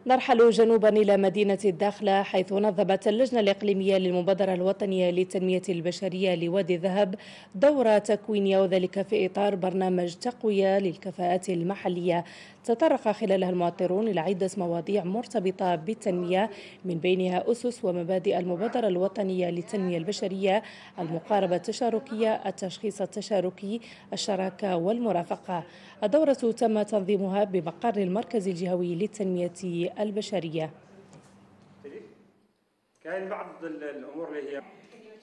نرحل جنوبا إلى مدينة الداخلة، حيث نظمت اللجنة الإقليمية للمبادرة الوطنية للتنمية البشرية لوادي الذهب دورة تكوينية، وذلك في إطار برنامج تقوية للكفاءات المحلية. تطرق خلالها المؤطرون إلى عدة مواضيع مرتبطة بالتنمية، من بينها أسس ومبادئ المبادرة الوطنية للتنمية البشرية، المقاربة التشاركية، التشخيص التشاركي، الشراكة والمرافقة. الدورة تم تنظيمها بمقر المركز الجهوي للتنمية البشرية. كاين بعض الامور اللي هي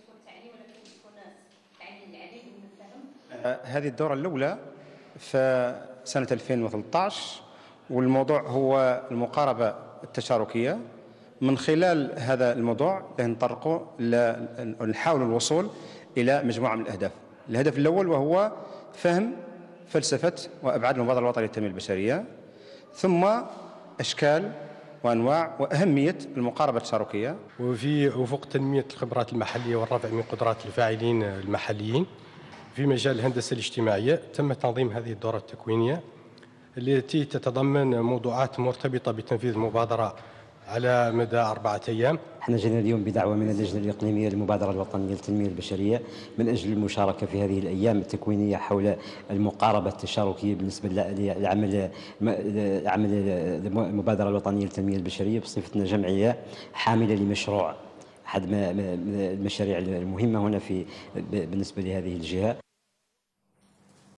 هذه الدورة الأولى في سنة 2013، والموضوع هو المقاربة التشاركية. من خلال هذا الموضوع نطرقوا نحاول الوصول إلى مجموعة من الأهداف. الهدف الأول وهو فهم فلسفة وأبعاد المبادرة الوطنية للتنمية البشرية، ثم أشكال وأنواع وأهمية المقاربة التشاركية، وفي أفق تنمية الخبرات المحلية والرفع من قدرات الفاعلين المحليين. في مجال الهندسة الاجتماعية تم تنظيم هذه الدورة التكوينية التي تتضمن موضوعات مرتبطة بتنفيذ المبادرة على مدى 4 أيام. احنا جينا اليوم بدعوة من اللجنة الإقليمية للمبادرة الوطنية للتنمية البشرية من أجل المشاركة في هذه الأيام التكوينية حول المقاربة التشاركية بالنسبة لعمل المبادرة الوطنية للتنمية البشرية بصفتنا جمعية حاملة لمشروع أحد المشاريع المهمة هنا بالنسبة لهذه الجهة.